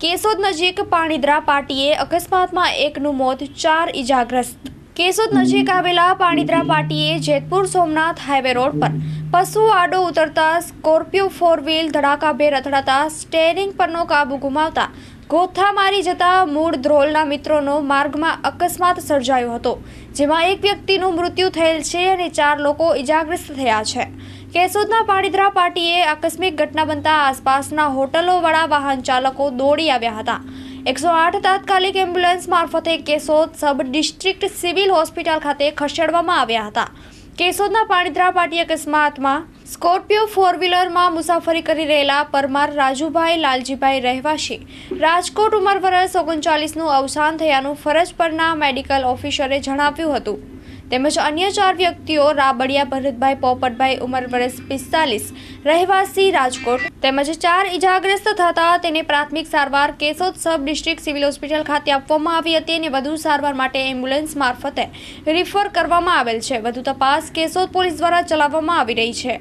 કેશોદ નજીક પાણીદ્રા પાટીએ અકસ્માતમાં એકનું મોત, 4 ઇજાગ્રસ્ત। કેશોદ નજીક આવેલા પાણીદ્રા પાટીએ જેતપુર સોમનાથ હાઈવે રોડ પર પશુ આડો ઉતરતા સ્કોર્પિયો 4 વ્હીલ ધડાકાભેર અથડાતા સ્ટેરિંગ પરનો કાબુ ગુમાવતા ગોથા મારી જતા મૂળ ધ્રોલના મિત્રોનો માર્ગમાં અકસ્માત સર્જાયો હતો, જેમાં એક વ્યક્તિનું મૃત્યુ થયેલ છે અને 4 લોકો ઇજાગ્રસ્ત થયા છે। કેશોદના પાણીદ્રા પાટીએ આકસ્મિક ઘટના બનતા આસપાસના હોટલોવાળા વાહન ચાલકો દોડી આવ્યા હતા। 108 તાત્કાલિક એમ્બ્યુલન્સ મારફતે Keshod sub district civil hospital ખાતે ખસેડવામાં આવ્યા હતા। કેશોદના પાણીદ્રા પાટી અકસ્માતમાં સ્કોર્પિયો 4 વ્હીલરમાં મુસાફરી કરી રહેલા પરમાર રાજુભાઈ લાલજીભાઈ રહેવાસી રાજકોટ ઉંમર વર્ષ 39નું અવસાન થયાનું ફરજ પરના મેડિકલ ઓફિસરે જણાવ્યું હતું, તેમજ અન્ય 4 વ્યક્તિઓ રાબડિયા ભરતભાઈ પોપટભાઈ ઉંમર વર્ષ 45 રહેવાસી રાજકોટ તેમજ 4 ઇજાગ્રસ્ત થતા તેને પ્રાથમિક સારવાર Keshod sub district civil hospital ખાતે આપવામાં આવી હતી અને વધુ સારવાર માટે એમ્બ્યુલન્સ મારફતે રિફર કરવામાં આવેલ છે। વધુ તપાસ કેશોદ પોલીસ દ્વારા ચલાવવામાં આવી રહી છે।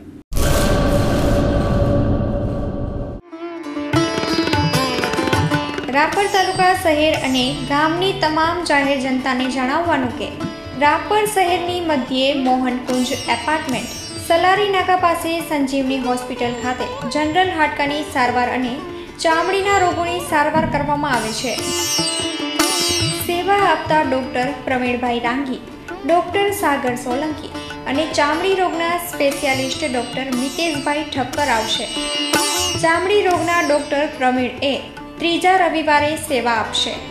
રાપર તાલુકા શહેર અને ગામની તમામ જાહેર જનતાને જણાવવાનું કે રાપર શહેરની મધ્યે મોહનકુંજ એપાર્ટમેન્ટ, સલારી નાકા પાસે સંજીવની હોસ્પિટલ ખાતે જનરલ હાડકાની સારવાર અને ચામડીના રોગોની સારવાર કરવામાં આવે છે। સેવા આપતા ડોક્ટર પ્રવીણભાઈ રાંગી, ડોક્ટર સાગર સોલંકી અને ચામડી રોગના સ્પેશિયાલિસ્ટ ડોક્ટર મિતેશભાઈ ઠક્કર આવશે। ચામડી રોગના ડોક્ટર પ્રવીણ ત્રીજા રવિવારે સેવા આપશે।